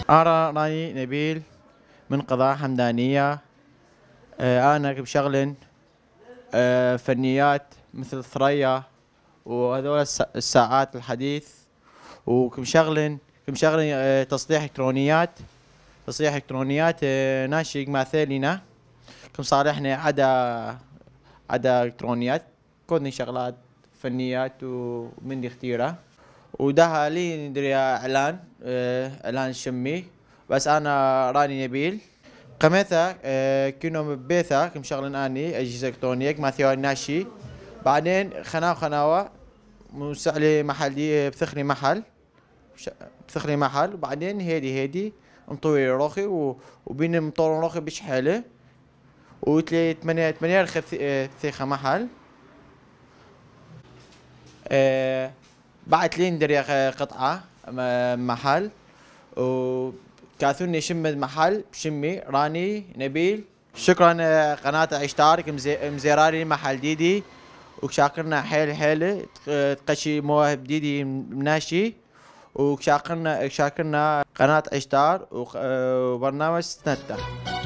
أنا راني نبيل من قضاء حمدانية. أنا بشغل فنيات مثل ثريا وهذول الساعات الحديث، وكمشغل تصليح إلكترونيات ناشق مع ثيلينا كم صالحنا عدا إلكترونيات كوني شغلات فنيات ومني اختيره. وده لي ندري إعلان شمي. بس أنا راني نبيل قمثة كنو مبيثة كم شغل أني أجهزة إلكترونية مع ثيوان ناشي. بعدين خناوة مسعلي محل دي بثخني محل وبعدين هيدي مطوي روخي وبين مطور روخي بشحاله وتلي 8 ثيخة محل. بعت لي ندري قطعة محل وكاثوني شم المحل بشمي راني نبيل. شكرا قناة عشتار مزيراري محل ديدي وشاكرنا حيل تقشي مواهب ديدي مناشي وشاكرنا قناة عشتار وبرنامج سنتا.